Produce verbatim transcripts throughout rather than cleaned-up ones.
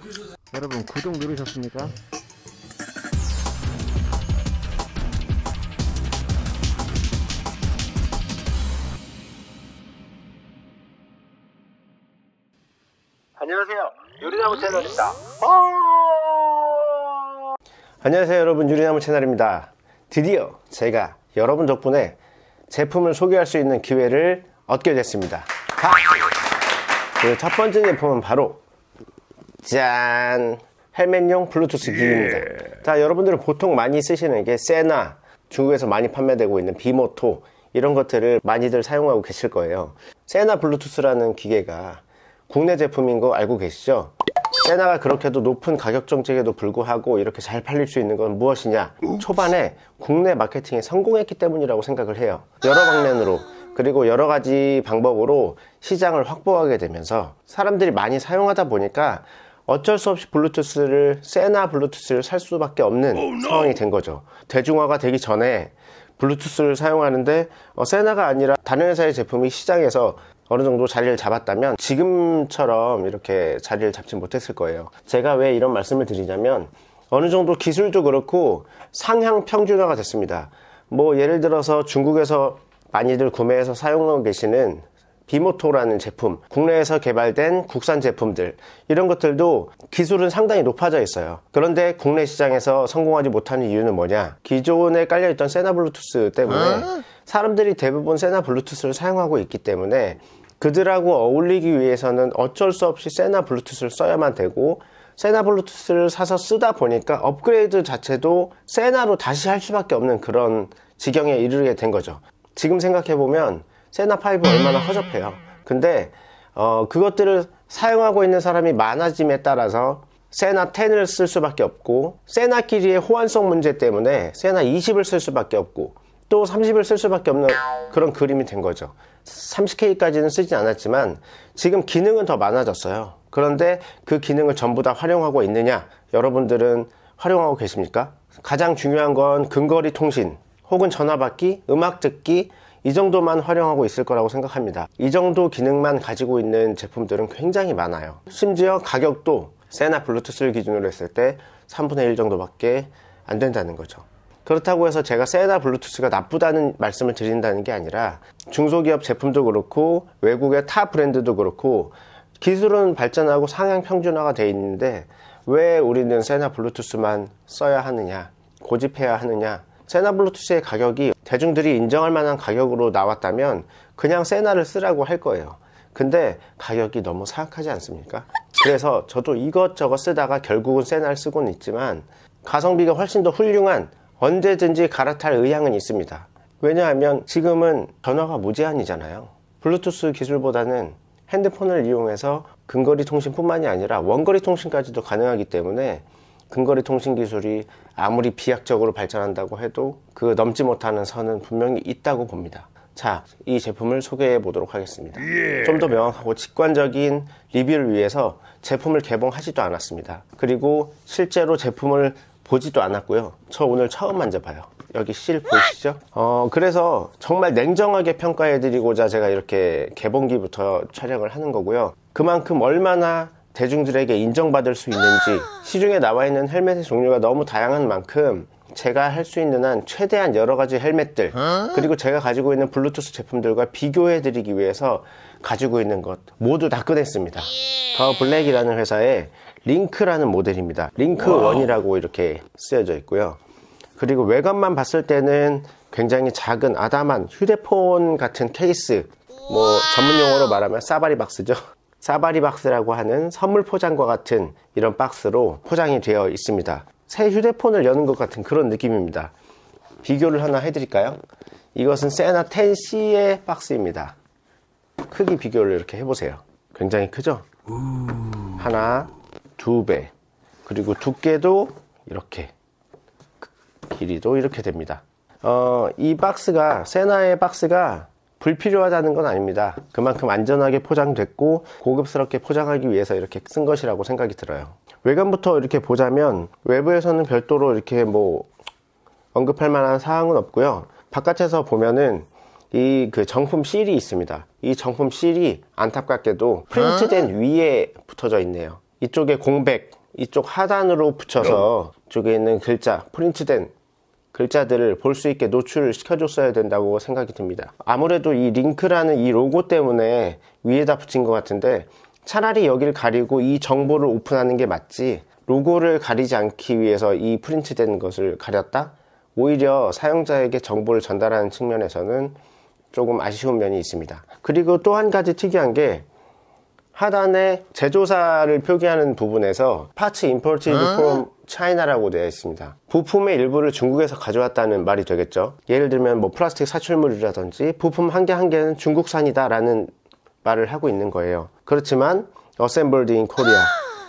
여러분 구독 누르셨습니까? 안녕하세요, 유리나무 채널입니다. 안녕하세요 여러분, 유리나무 채널입니다. 드디어 제가 여러분 덕분에 제품을 소개할 수 있는 기회를 얻게 됐습니다. 그 첫 번째 제품은 바로 짠! 헬멧용 블루투스 기기입니다. 자, 여러분들은 보통 많이 쓰시는 게 세나, 중국에서 많이 판매되고 있는 비모토, 이런 것들을 많이들 사용하고 계실 거예요. 세나 블루투스라는 기계가 국내 제품인 거 알고 계시죠? 세나가 그렇게도 높은 가격 정책에도 불구하고 이렇게 잘 팔릴 수 있는 건 무엇이냐? 초반에 국내 마케팅에 성공했기 때문이라고 생각을 해요. 여러 방면으로, 그리고 여러 가지 방법으로 시장을 확보하게 되면서 사람들이 많이 사용하다 보니까 어쩔 수 없이 블루투스를, 세나 블루투스를 살 수밖에 없는 oh, no. 상황이 된 거죠. 대중화가 되기 전에 블루투스를 사용하는데 어, 세나가 아니라 다른 회사의 제품이 시장에서 어느 정도 자리를 잡았다면 지금처럼 이렇게 자리를 잡지 못했을 거예요. 제가 왜 이런 말씀을 드리냐면 어느 정도 기술도 그렇고 상향 평준화가 됐습니다. 뭐 예를 들어서 중국에서 많이들 구매해서 사용하고 계시는 비모토라는 제품, 국내에서 개발된 국산 제품들, 이런 것들도 기술은 상당히 높아져 있어요. 그런데 국내 시장에서 성공하지 못하는 이유는 뭐냐? 기존에 깔려있던 세나 블루투스 때문에 사람들이 대부분 세나 블루투스를 사용하고 있기 때문에 그들하고 어울리기 위해서는 어쩔 수 없이 세나 블루투스를 써야만 되고, 세나 블루투스를 사서 쓰다 보니까 업그레이드 자체도 세나로 다시 할 수밖에 없는 그런 지경에 이르게 된 거죠. 지금 생각해보면 세나 파이브 얼마나 허접해요. 근데 어, 그것들을 사용하고 있는 사람이 많아짐에 따라서 세나 텐을 쓸 수밖에 없고, 세나끼리의 호환성 문제 때문에 세나 이십을 쓸 수밖에 없고, 또 삼십을 쓸 수밖에 없는 그런 그림이 된 거죠. 삼십 케이까지는 쓰진 않았지만 지금 기능은 더 많아졌어요. 그런데 그 기능을 전부 다 활용하고 있느냐? 여러분들은 활용하고 계십니까? 가장 중요한 건 근거리 통신 혹은 전화 받기, 음악 듣기, 이 정도만 활용하고 있을 거라고 생각합니다. 이 정도 기능만 가지고 있는 제품들은 굉장히 많아요. 심지어 가격도 세나 블루투스를 기준으로 했을 때 삼분의 일 정도밖에 안 된다는 거죠. 그렇다고 해서 제가 세나 블루투스가 나쁘다는 말씀을 드린다는 게 아니라 중소기업 제품도 그렇고 외국의 타 브랜드도 그렇고 기술은 발전하고 상향 평준화가 돼 있는데 왜 우리는 세나 블루투스만 써야 하느냐, 고집해야 하느냐? 세나 블루투스의 가격이 대중들이 인정할 만한 가격으로 나왔다면 그냥 세나를 쓰라고 할 거예요. 근데 가격이 너무 사악하지 않습니까? 그래서 저도 이것저것 쓰다가 결국은 세나를 쓰고는 있지만 가성비가 훨씬 더 훌륭한, 언제든지 갈아탈 의향은 있습니다. 왜냐하면 지금은 전화가 무제한이잖아요. 블루투스 기술보다는 핸드폰을 이용해서 근거리 통신뿐만이 아니라 원거리 통신까지도 가능하기 때문에 근거리 통신 기술이 아무리 비약적으로 발전한다고 해도 그 넘지 못하는 선은 분명히 있다고 봅니다. 자, 이 제품을 소개해 보도록 하겠습니다. 좀 더 명확하고 직관적인 리뷰를 위해서 제품을 개봉하지도 않았습니다. 그리고 실제로 제품을 보지도 않았고요. 저 오늘 처음 만져봐요. 여기 실 보이시죠? 어, 그래서 정말 냉정하게 평가해 드리고자 제가 이렇게 개봉기부터 촬영을 하는 거고요. 그만큼 얼마나 대중들에게 인정받을 수 있는지, 시중에 나와 있는 헬멧의 종류가 너무 다양한 만큼 제가 할 수 있는 한 최대한 여러 가지 헬멧들, 그리고 제가 가지고 있는 블루투스 제품들과 비교해 드리기 위해서 가지고 있는 것 모두 다 꺼냈습니다. 더 블랙이라는 회사의 링크라는 모델입니다. 링크 원이라고 이렇게 쓰여져 있고요. 그리고 외관만 봤을 때는 굉장히 작은 아담한 휴대폰 같은 케이스, 뭐 전문 용어로 말하면 사바리 박스죠. 사바리 박스라고 하는 선물 포장과 같은 이런 박스로 포장이 되어 있습니다. 새 휴대폰을 여는 것 같은 그런 느낌입니다. 비교를 하나 해드릴까요? 이것은 세나 텐 씨의 박스입니다. 크기 비교를 이렇게 해보세요. 굉장히 크죠? 하나, 두 배, 그리고 두께도 이렇게, 길이도 이렇게 됩니다. 어, 이 박스가, 세나의 박스가 불필요하다는 건 아닙니다. 그만큼 안전하게 포장됐고 고급스럽게 포장하기 위해서 이렇게 쓴 것이라고 생각이 들어요. 외관부터 이렇게 보자면 외부에서는 별도로 이렇게 뭐 언급할 만한 사항은 없고요. 바깥에서 보면은 이 그 정품 실이 있습니다. 이 정품 실이 안타깝게도 프린트된 위에 붙어져 있네요. 이쪽에 공백, 이쪽 하단으로 붙여서 쪽에 있는 글자, 프린트된 글자들을 볼 수 있게 노출을 시켜줬어야 된다고 생각이 듭니다. 아무래도 이 링크라는 이 로고 때문에 위에다 붙인 것 같은데 차라리 여기를 가리고 이 정보를 오픈하는 게 맞지, 로고를 가리지 않기 위해서 이 프린트된 것을 가렸다? 오히려 사용자에게 정보를 전달하는 측면에서는 조금 아쉬운 면이 있습니다. 그리고 또 한 가지 특이한 게 하단에 제조사를 표기하는 부분에서 Parts Imported from China라고 되어 있습니다. 부품의 일부를 중국에서 가져왔다는 말이 되겠죠. 예를 들면 뭐 플라스틱 사출물이라든지 부품 한 개 한 개는 중국산이다 라는 말을 하고 있는 거예요. 그렇지만 Assembled in Korea,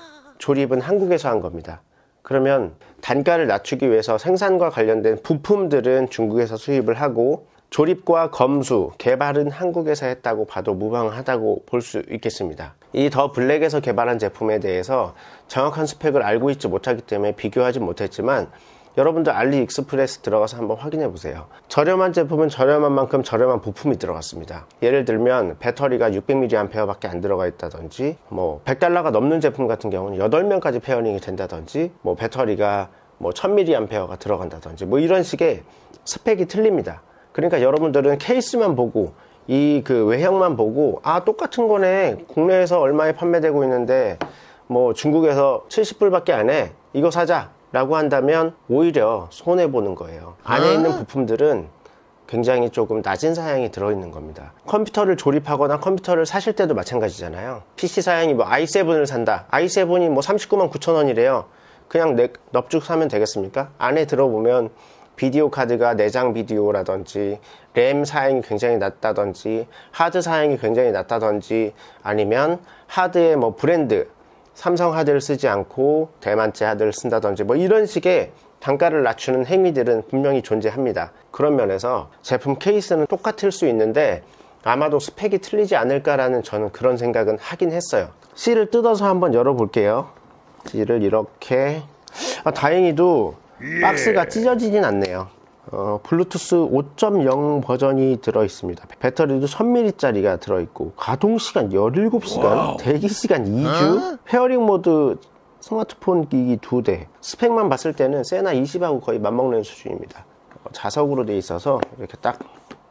조립은 한국에서 한 겁니다. 그러면 단가를 낮추기 위해서 생산과 관련된 부품들은 중국에서 수입을 하고 조립과 검수, 개발은 한국에서 했다고 봐도 무방하다고 볼 수 있겠습니다. 이 더 블랙에서 개발한 제품에 대해서 정확한 스펙을 알고 있지 못하기 때문에 비교하지 못했지만 여러분들 알리익스프레스 들어가서 한번 확인해 보세요. 저렴한 제품은 저렴한 만큼 저렴한 부품이 들어갔습니다. 예를 들면 배터리가 육백 밀리앰페어 밖에 안 들어가 있다든지, 뭐 백 달러가 넘는 제품 같은 경우는 여덟 명까지 페어링이 된다든지, 뭐 배터리가 뭐 천 밀리앰페어가 들어간다든지, 뭐 이런 식의 스펙이 틀립니다. 그러니까 여러분들은 케이스만 보고 이 그 외형만 보고 아 똑같은 거네, 국내에서 얼마에 판매되고 있는데 뭐 중국에서 칠십 불밖에 안 해, 이거 사자 라고 한다면 오히려 손해보는 거예요. 안에 있는 부품들은 굉장히 조금 낮은 사양이 들어있는 겁니다. 컴퓨터를 조립하거나 컴퓨터를 사실 때도 마찬가지잖아요. 피씨 사양이 뭐 아이 세븐을 산다, 아이 세븐이 뭐 삼십구만 구천 원이래요 그냥 내, 넙죽 사면 되겠습니까? 안에 들어보면 비디오 카드가 내장 비디오라든지 램 사양이 굉장히 낮다든지 하드 사양이 굉장히 낮다든지, 아니면 하드의 뭐 브랜드, 삼성 하드를 쓰지 않고 대만제 하드를 쓴다든지, 뭐 이런 식의 단가를 낮추는 행위들은 분명히 존재합니다. 그런 면에서 제품 케이스는 똑같을 수 있는데 아마도 스펙이 틀리지 않을까라는 저는 그런 생각은 하긴 했어요. C를 뜯어서 한번 열어볼게요. C를 이렇게, 아, 다행히도 박스가 찢어지진 않네요. 어, 블루투스 오 점 영 버전이 들어있습니다. 배터리도 천 밀리앰페어짜리가 들어있고, 가동시간 열일곱 시간, 와우. 대기시간 이 주, 페어링 모드 스마트폰 기기 두 대. 스펙만 봤을 때는 세나 이십하고 거의 맞먹는 수준입니다. 어, 자석으로 되어 있어서 이렇게 딱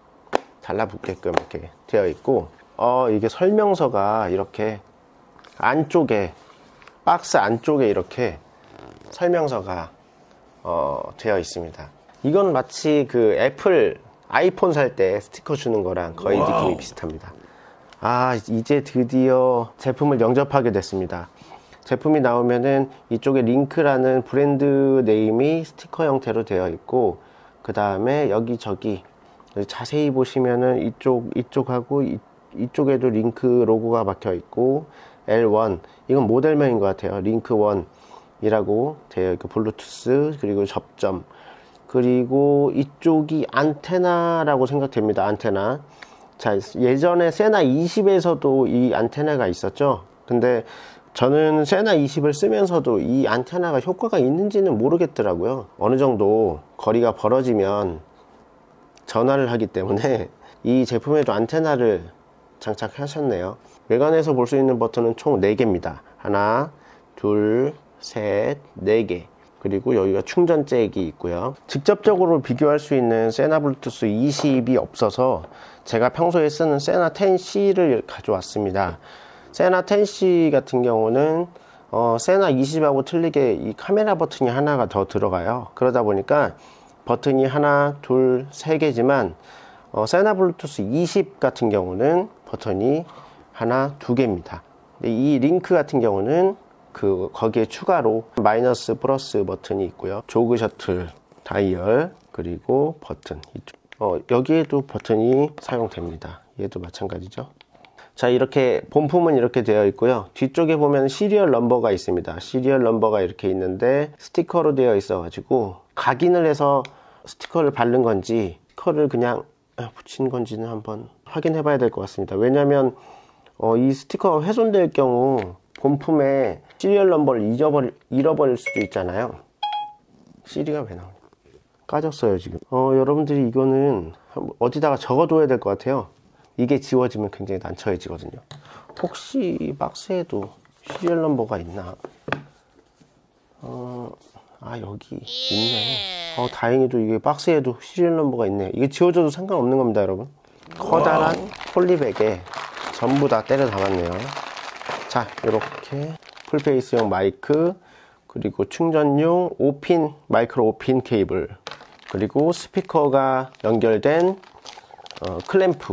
달라붙게끔 이렇게 되어 있고, 어, 이게 설명서가 이렇게 안쪽에, 박스 안쪽에 이렇게 설명서가 어, 되어 있습니다. 이건 마치 그 애플 아이폰 살 때 스티커 주는 거랑 거의 와우. 느낌이 비슷합니다. 아, 이제 드디어 제품을 영접하게 됐습니다. 제품이 나오면은 이쪽에 링크라는 브랜드 네임이 스티커 형태로 되어 있고, 그 다음에 여기저기 자세히 보시면은 이쪽, 이쪽하고 이, 이쪽에도 링크 로고가 박혀 있고, 엘 원, 이건 모델명인 것 같아요. 링크 원 이라고 되어 있고, 블루투스, 그리고 접점, 그리고 이쪽이 안테나라고 생각됩니다. 안테나. 자, 예전에 세나 이십에서도 이 안테나가 있었죠. 근데 저는 세나 이십을 쓰면서도 이 안테나가 효과가 있는지는 모르겠더라고요. 어느 정도 거리가 벌어지면 전화를 하기 때문에 이 제품에도 안테나를 장착하셨네요. 외관에서 볼 수 있는 버튼은 총 네 개입니다. 하나, 둘, 셋, 네 개. 그리고 여기가 충전 잭이 있고요. 직접적으로 비교할 수 있는 세나 블루투스 이십이 없어서 제가 평소에 쓰는 세나 텐 씨를 가져왔습니다. 세나 텐 씨 같은 경우는 어, 세나 이십하고 틀리게 이 카메라 버튼이 하나가 더 들어가요. 그러다 보니까 버튼이 하나, 둘, 세 개지만 어, 세나 블루투스 이십 같은 경우는 버튼이 하나, 두 개입니다. 이 링크 같은 경우는 그 거기에 추가로 마이너스 플러스 버튼이 있고요. 조그 셔틀 다이얼, 그리고 버튼, 어, 여기에도 버튼이 사용됩니다. 얘도 마찬가지죠. 자, 이렇게 본품은 이렇게 되어 있고요. 뒤쪽에 보면 시리얼 넘버가 있습니다. 시리얼 넘버가 이렇게 있는데 스티커로 되어 있어 가지고 각인을 해서 스티커를 바른 건지 스티커를 그냥 붙인 건지는 한번 확인해 봐야 될 것 같습니다. 왜냐하면 어, 이 스티커가 훼손될 경우 본품에 시리얼 넘버를 잊어버릴, 잃어버릴 수도 있잖아요. 시리가 왜 나오냐, 까졌어요 지금. 어, 여러분들이 이거는 어디다가 적어둬야 될 것 같아요. 이게 지워지면 굉장히 난처해지거든요. 혹시 박스에도 시리얼 넘버가 있나 어, 아 여기 있네. 어, 다행히도 이게 박스에도 시리얼 넘버가 있네. 이게 지워져도 상관없는 겁니다, 여러분. 커다란 폴리백에 전부 다 때려 담았네요. 자, 이렇게 풀페이스용 마이크, 그리고 충전용 오 핀 마이크로 오 핀 케이블, 그리고 스피커가 연결된 어, 클램프,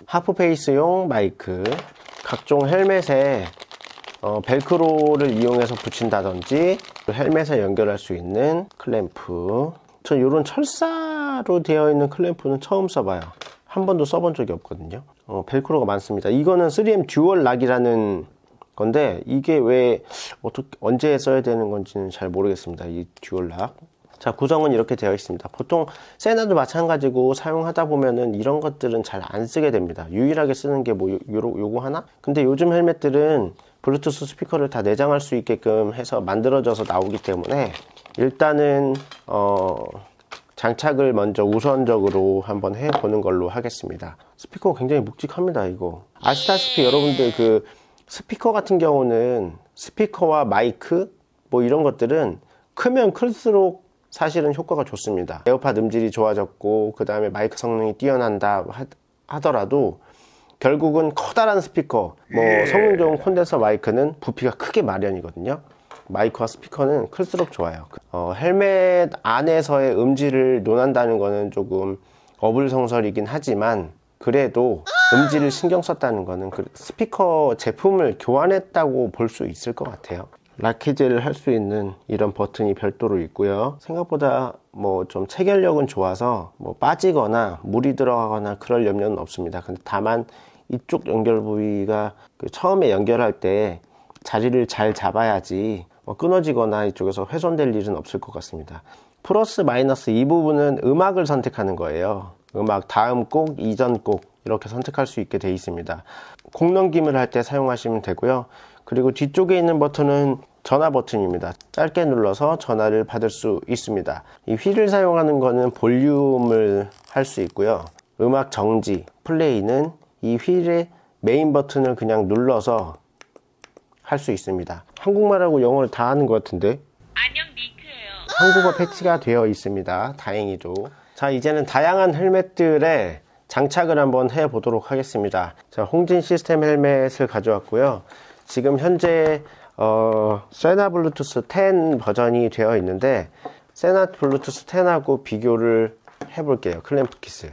하프페이스용 마이크, 각종 헬멧에 어, 벨크로를 이용해서 붙인다든지 헬멧에 연결할 수 있는 클램프. 저 이런 철사로 되어 있는 클램프는 처음 써봐요. 한 번도 써본 적이 없거든요. 어, 벨크로가 많습니다. 이거는 쓰리 엠 듀얼 락이라는 건데 이게 왜 어떻게 언제 써야 되는 건지는 잘 모르겠습니다. 이 듀얼 락. 자, 구성은 이렇게 되어 있습니다. 보통 세나도 마찬가지고 사용하다 보면은 이런 것들은 잘 안 쓰게 됩니다. 유일하게 쓰는 게 뭐 요거 하나? 근데 요즘 헬멧들은 블루투스 스피커를 다 내장할 수 있게끔 해서 만들어져서 나오기 때문에 일단은 어 장착을 먼저 우선적으로 한번 해보는 걸로 하겠습니다. 스피커가 굉장히 묵직합니다. 이거 아시다시피 여러분들 그 스피커 같은 경우는 스피커와 마이크 뭐 이런 것들은 크면 클수록 사실은 효과가 좋습니다. 에어팟 음질이 좋아졌고 그 다음에 마이크 성능이 뛰어난다 하더라도 결국은 커다란 스피커, 뭐 성능 좋은 콘덴서 마이크는 부피가 크게 마련이거든요. 마이크와 스피커는 클수록 좋아요. 어, 헬멧 안에서의 음질을 논한다는 거는 조금 어불성설이긴 하지만 그래도 음질을 신경 썼다는 거는 그 스피커 제품을 교환했다고 볼 수 있을 것 같아요. 락해제를 할 수 있는 이런 버튼이 별도로 있고요. 생각보다 뭐 좀 체결력은 좋아서 뭐 빠지거나 물이 들어가거나 그럴 염려는 없습니다. 근데 다만 이쪽 연결 부위가 그 처음에 연결할 때 자리를 잘 잡아야지 뭐 끊어지거나 이쪽에서 훼손될 일은 없을 것 같습니다. 플러스 마이너스 이 부분은 음악을 선택하는 거예요. 음악 다음 곡, 이전 곡 이렇게 선택할 수 있게 되어 있습니다. 곡 넘김을 할 때 사용하시면 되고요. 그리고 뒤쪽에 있는 버튼은 전화 버튼입니다. 짧게 눌러서 전화를 받을 수 있습니다. 이 휠을 사용하는 거는 볼륨을 할 수 있고요. 음악 정지, 플레이는 이 휠의 메인 버튼을 그냥 눌러서 할 수 있습니다. 한국말하고 영어를 다 하는 것 같은데? 안녕 링크예요. 한국어 패치가 되어 있습니다. 다행히도. 자, 이제는 다양한 헬멧들에 장착을 한번 해 보도록 하겠습니다. 자, 홍진 시스템 헬멧을 가져왔고요. 지금 현재 어, 세나 블루투스 텐 버전이 되어 있는데 세나 블루투스 텐하고 비교를 해 볼게요. 클램프 킷을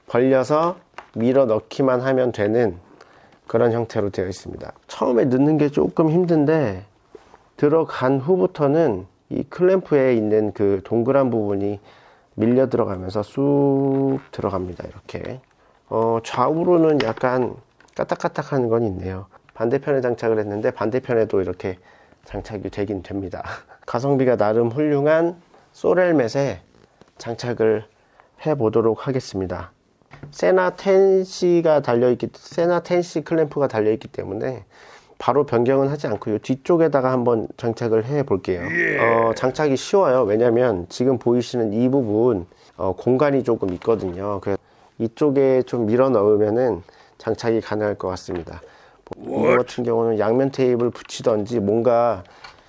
벌려서 밀어 넣기만 하면 되는 그런 형태로 되어 있습니다. 처음에 넣는 게 조금 힘든데 들어간 후부터는 이 클램프에 있는 그 동그란 부분이 밀려 들어가면서 쑥 들어갑니다. 이렇게 어, 좌우로는 약간 까딱까딱한 건 있네요. 반대편에 장착을 했는데 반대편에도 이렇게 장착이 되긴 됩니다. 가성비가 나름 훌륭한 솔헬멧에 장착을 해 보도록 하겠습니다. 세나 텐 씨가 달려있기, 세나 텐 씨 클램프가 달려있기 때문에 바로 변경은 하지 않고 이 뒤쪽에다가 한번 장착을 해 볼게요. 어, 장착이 쉬워요. 왜냐면 지금 보이시는 이 부분 어, 공간이 조금 있거든요. 그래서 이쪽에 좀 밀어 넣으면은 장착이 가능할 것 같습니다. 이거 같은 경우는 양면 테이프를 붙이던지 뭔가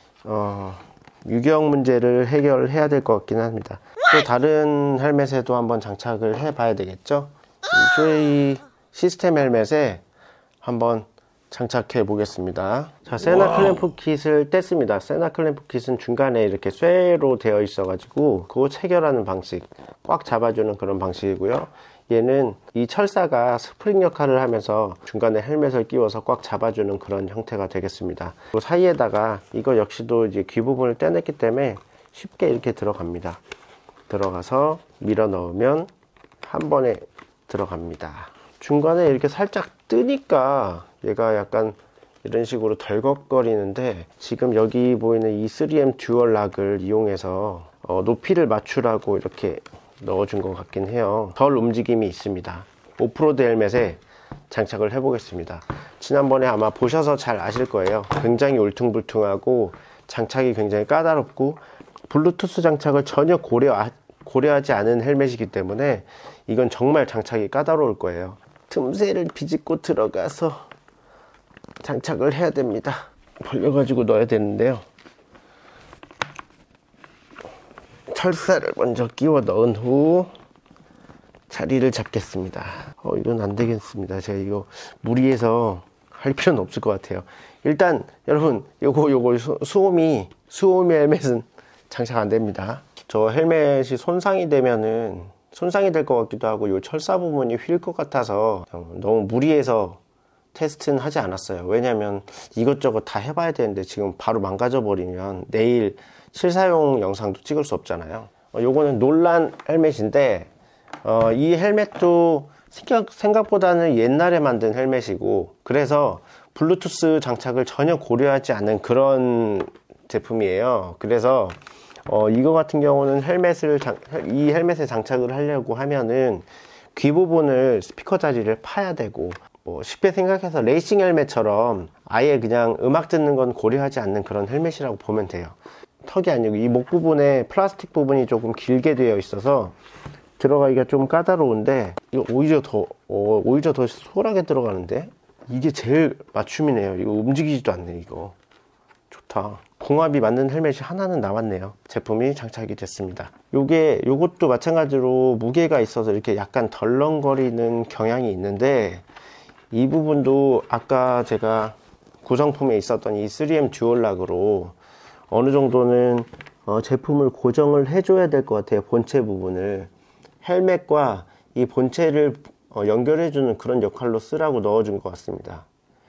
어, 유경 문제를 해결해야 될 것 같긴 합니다. 또 다른 헬멧에도 한번 장착을 해 봐야 되겠죠. 쉐이 시스템 헬멧에 한번 장착해 보겠습니다. 자, 세나 클램프 킷을 뗐습니다. 세나 클램프 킷은 중간에 이렇게 쇠로 되어 있어 가지고 그거 체결하는 방식, 꽉 잡아주는 그런 방식이고요. 얘는 이 철사가 스프링 역할을 하면서 중간에 헬멧을 끼워서 꽉 잡아주는 그런 형태가 되겠습니다. 그 사이에다가 이거 역시도 이제 귀 부분을 떼냈기 때문에 쉽게 이렇게 들어갑니다. 들어가서 밀어 넣으면 한 번에 들어갑니다. 중간에 이렇게 살짝 뜨니까 얘가 약간 이런 식으로 덜컥거리는데 지금 여기 보이는 이 쓰리 엠 듀얼 락을 이용해서 어, 높이를 맞추라고 이렇게 넣어준 것 같긴 해요. 덜 움직임이 있습니다. 오프로드 헬멧에 장착을 해 보겠습니다. 지난번에 아마 보셔서 잘 아실 거예요. 굉장히 울퉁불퉁하고 장착이 굉장히 까다롭고 블루투스 장착을 전혀 고려, 고려하지 않은 헬멧이기 때문에 이건 정말 장착이 까다로울 거예요. 틈새를 비집고 들어가서 장착을 해야 됩니다. 벌려가지고 넣어야 되는데요. 철사를 먼저 끼워 넣은 후 자리를 잡겠습니다. 어, 이건 안 되겠습니다. 제가 이거 무리해서 할 필요는 없을 것 같아요. 일단 여러분 요거 요거 수, 수오미 수오미 헬멧은 장착 안 됩니다. 저 헬멧이 손상이 되면은 손상이 될 것 같기도 하고 요 철사 부분이 휠 것 같아서 너무 무리해서 테스트는 하지 않았어요. 왜냐면 이것저것 다 해봐야 되는데 지금 바로 망가져 버리면 내일 실사용 영상도 찍을 수 없잖아요. 어, 요거는 놀란 헬멧인데 어, 이 헬멧도 생각, 생각보다는 옛날에 만든 헬멧이고 그래서 블루투스 장착을 전혀 고려하지 않은 그런 제품이에요. 그래서 어, 이거 같은 경우는 헬멧을 장, 이 헬멧에 장착을 하려고 하면은 귀 부분을 스피커 자리를 파야 되고 뭐 쉽게 생각해서 레이싱 헬멧처럼 아예 그냥 음악 듣는 건 고려하지 않는 그런 헬멧이라고 보면 돼요. 턱이 아니고 이 목 부분에 플라스틱 부분이 조금 길게 되어 있어서 들어가기가 좀 까다로운데 이거 오히려 더 어, 오히려 더 소홀하게 들어가는데 이게 제일 맞춤이네요. 이거 움직이지도 않네. 이거 좋다. 궁합이 맞는 헬멧이 하나는 나왔네요. 제품이 장착이 됐습니다. 요게 요것도 마찬가지로 무게가 있어서 이렇게 약간 덜렁거리는 경향이 있는데 이 부분도 아까 제가 구성품에 있었던 이 쓰리엠 듀얼락으로 어느 정도는 어, 제품을 고정을 해줘야 될 것 같아요. 본체 부분을 헬멧과 이 본체를 어, 연결해주는 그런 역할로 쓰라고 넣어준 것 같습니다.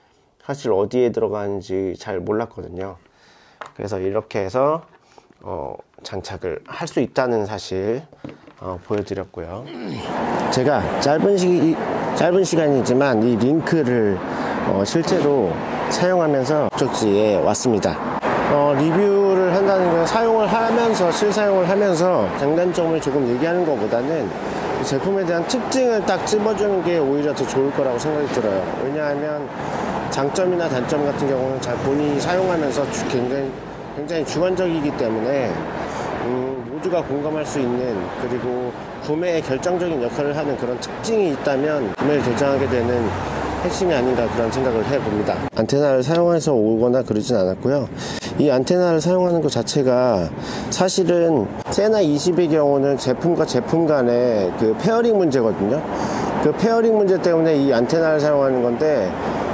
사실 어디에 들어가는지 잘 몰랐거든요. 그래서 이렇게 해서 어, 장착을 할 수 있다는 사실 어, 보여드렸고요. 제가 짧은 시 짧은 시간이지만 이 링크를 어, 실제로 사용하면서 목적지에 왔습니다. 어, 리뷰를 한다는 건 사용을 하면서 실사용을 하면서 장단점을 조금 얘기하는 것보다는 이 제품에 대한 특징을 딱 찝어주는 게 오히려 더 좋을 거라고 생각이 들어요. 왜냐하면 장점이나 단점 같은 경우는 잘 본인이 사용하면서 주, 굉장히, 굉장히 주관적이기 때문에 음, 모두가 공감할 수 있는 그리고 구매에 결정적인 역할을 하는 그런 특징이 있다면 구매를 결정하게 되는 핵심이 아닌가 그런 생각을 해봅니다. 안테나를 사용해서 오거나 그러진 않았고요. 이 안테나를 사용하는 것 자체가 사실은 세나 이십의 경우는 제품과 제품 간의 그 페어링 문제거든요. 그 페어링 문제 때문에 이 안테나를 사용하는 건데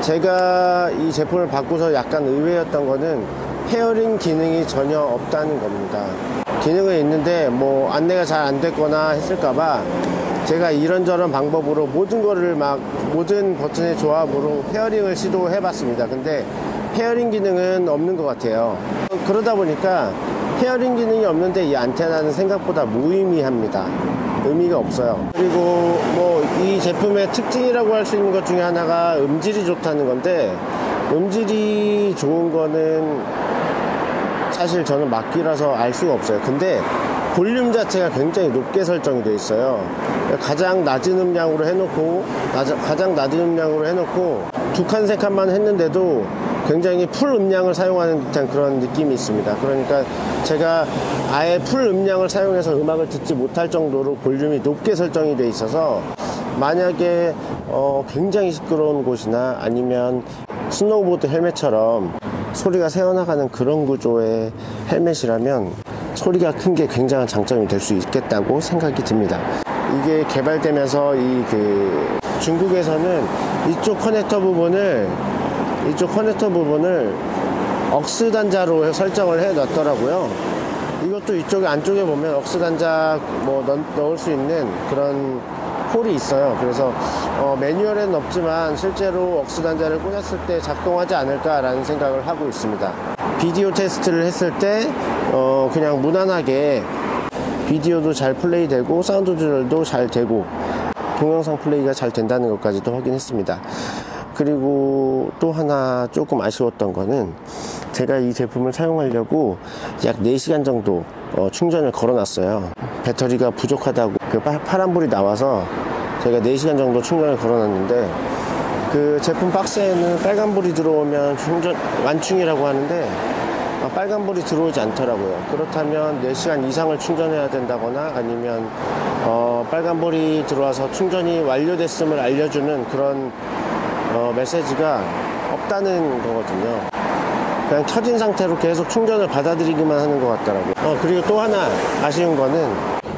제가 이 제품을 받고서 약간 의외였던 거는 페어링 기능이 전혀 없다는 겁니다. 기능은 있는데 뭐 안내가 잘 안 됐거나 했을까봐 제가 이런저런 방법으로 모든 거를 막 모든 버튼의 조합으로 페어링을 시도해 봤습니다. 근데 페어링 기능은 없는 것 같아요. 그러다 보니까 페어링 기능이 없는데 이 안테나는 생각보다 무의미합니다. 의미가 없어요. 그리고 뭐 이 제품의 특징이라고 할 수 있는 것 중에 하나가 음질이 좋다는 건데 음질이 좋은 거는 사실 저는 막귀라서 알 수가 없어요. 근데 볼륨 자체가 굉장히 높게 설정이 되어 있어요. 가장 낮은 음량으로 해놓고 가장 낮은 음량으로 해놓고 두 칸 세 칸만 했는데도 굉장히 풀 음량을 사용하는 듯한 그런 느낌이 있습니다. 그러니까 제가 아예 풀 음량을 사용해서 음악을 듣지 못할 정도로 볼륨이 높게 설정이 되어 있어서 만약에 어 굉장히 시끄러운 곳이나 아니면 스노우보드 헬멧처럼 소리가 새어나가는 그런 구조의 헬멧이라면 소리가 큰 게 굉장한 장점이 될 수 있겠다고 생각이 듭니다. 이게 개발되면서 이 그 중국에서는 이쪽 커넥터 부분을 이쪽 커넥터 부분을 억스 단자로 설정을 해 놨더라고요. 이것도 이쪽에 안쪽에 보면 억스 단자 뭐 넣, 넣을 수 있는 그런 홀이 있어요. 그래서 어, 매뉴얼에는 없지만 실제로 억스 단자를 꽂았을 때 작동하지 않을까라는 생각을 하고 있습니다. 비디오 테스트를 했을 때 어, 그냥 무난하게 비디오도 잘 플레이 되고 사운드 조절도 잘 되고 동영상 플레이가 잘 된다는 것까지도 확인했습니다. 그리고 또 하나 조금 아쉬웠던 거는 제가 이 제품을 사용하려고 약 네 시간 정도 어, 충전을 걸어 놨어요. 배터리가 부족하다고 그 파란불이 나와서 제가 네 시간 정도 충전을 걸어 놨는데 그 제품 박스에는 빨간불이 들어오면 충전 완충이라고 하는데 아, 빨간불이 들어오지 않더라고요. 그렇다면 네 시간 이상을 충전해야 된다거나 아니면 어, 빨간불이 들어와서 충전이 완료됐음을 알려주는 그런 어, 메시지가 없다는 거거든요. 그냥 켜진 상태로 계속 충전을 받아들이기만 하는 것 같더라고요. 어, 그리고 또 하나 아쉬운 거는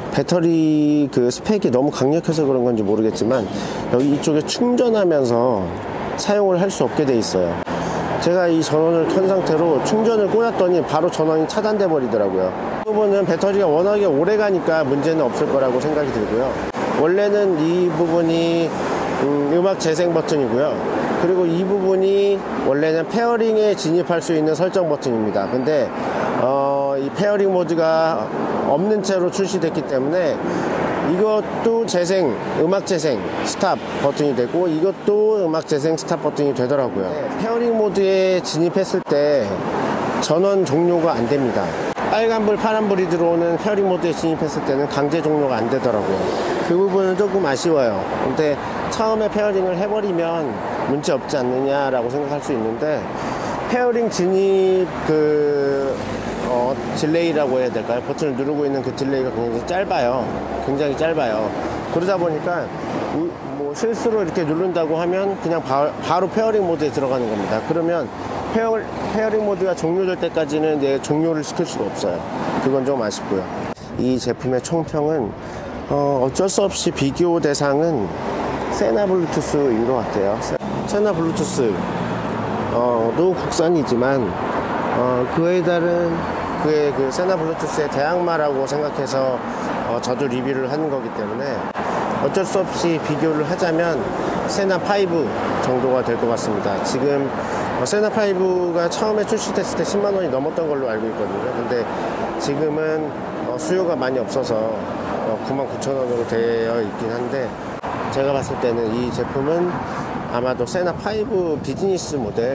배터리 그 스펙이 너무 강력해서 그런 건지 모르겠지만 여기 이쪽에 충전하면서 사용을 할 수 없게 돼 있어요. 제가 이 전원을 켠 상태로 충전을 꽂았더니 바로 전원이 차단돼 버리더라고요. 이 부분은 배터리가 워낙에 오래 가니까 문제는 없을 거라고 생각이 들고요. 원래는 이 부분이 음, 음악 재생 버튼이고요. 그리고 이 부분이 원래는 페어링에 진입할 수 있는 설정 버튼입니다. 근데 어, 이 페어링 모드가 없는 채로 출시됐기 때문에 이것도 재생, 음악 재생 스탑 버튼이 되고 이것도 음악 재생 스탑 버튼이 되더라고요. 페어링 모드에 진입했을 때 전원 종료가 안 됩니다. 빨간불, 파란불이 들어오는 페어링 모드에 진입했을 때는 강제 종료가 안 되더라고요. 그 부분은 조금 아쉬워요. 근데 처음에 페어링을 해버리면 문제 없지 않느냐라고 생각할 수 있는데 페어링 진입 그 어, 딜레이라고 해야 될까요? 버튼을 누르고 있는 그 딜레이가 굉장히 짧아요. 굉장히 짧아요. 그러다 보니까 뭐 실수로 이렇게 누른다고 하면 그냥 바, 바로 페어링 모드에 들어가는 겁니다. 그러면 페어, 페어링 모드가 종료될 때까지는 이제 종료를 시킬 수가 없어요. 그건 좀 아쉽고요. 이 제품의 총평은 어, 어쩔 수 없이 비교 대상은 세나 블루투스인 것 같아요. 세나 블루투스 어, 도 국산이지만 어, 그에 다른 그의 그 세나 블루투스의 대항마라고 생각해서 어, 저도 리뷰를 하는 거기 때문에 어쩔 수 없이 비교를 하자면 세나 파이브 정도가 될 것 같습니다. 지금 어, 세나 파이브가 처음에 출시됐을 때 십만 원이 넘었던 걸로 알고 있거든요. 근데 지금은 어, 수요가 많이 없어서 어, 구만 구천 원으로 되어 있긴 한데 제가 봤을 때는 이 제품은 아마도 세나 파이브 비즈니스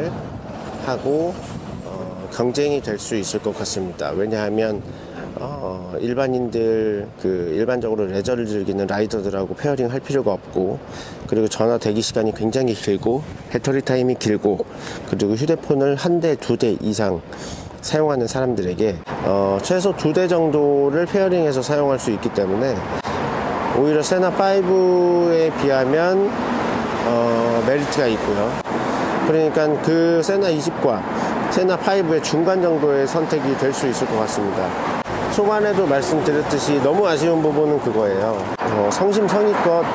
모델하고 어, 경쟁이 될 수 있을 것 같습니다. 왜냐하면 어, 일반인들 그 일반적으로 레저를 즐기는 라이더들하고 페어링 할 필요가 없고 그리고 전화 대기 시간이 굉장히 길고 배터리 타임이 길고 그리고 휴대폰을 한 대, 두 대 이상 사용하는 사람들에게 어, 최소 두 대 정도를 페어링해서 사용할 수 있기 때문에 오히려 세나 파이브에 비하면 어, 메리트가 있고요. 그러니까 그 세나 이십과 세나 파이브의 중간 정도의 선택이 될 수 있을 것 같습니다. 초반에도 말씀드렸듯이 너무 아쉬운 부분은 그거예요. 어, 성심성의껏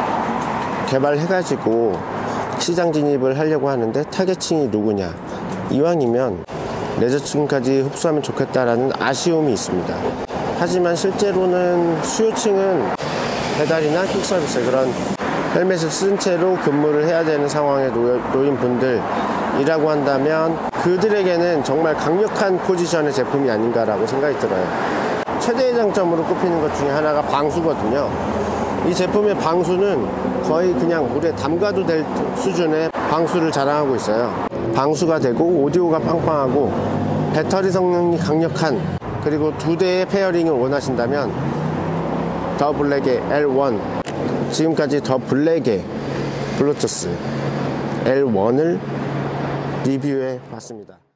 개발해가지고 시장 진입을 하려고 하는데 타겟층이 누구냐. 이왕이면 레저층까지 흡수하면 좋겠다라는 아쉬움이 있습니다. 하지만 실제로는 수요층은 배달이나 퀵서비스 그런 헬멧을 쓴 채로 근무를 해야 되는 상황에 놓인 분들이라고 한다면 그들에게는 정말 강력한 포지션의 제품이 아닌가라고 생각이 들어요. 최대의 장점으로 꼽히는 것 중에 하나가 방수거든요. 이 제품의 방수는 거의 그냥 물에 담가도 될 수준의 방수를 자랑하고 있어요. 방수가 되고 오디오가 빵빵하고 배터리 성능이 강력한 그리고 두 대의 페어링을 원하신다면 더 블랙의 엘 원 지금까지 더 블랙의 블루투스 엘 원을 리뷰해 봤습니다.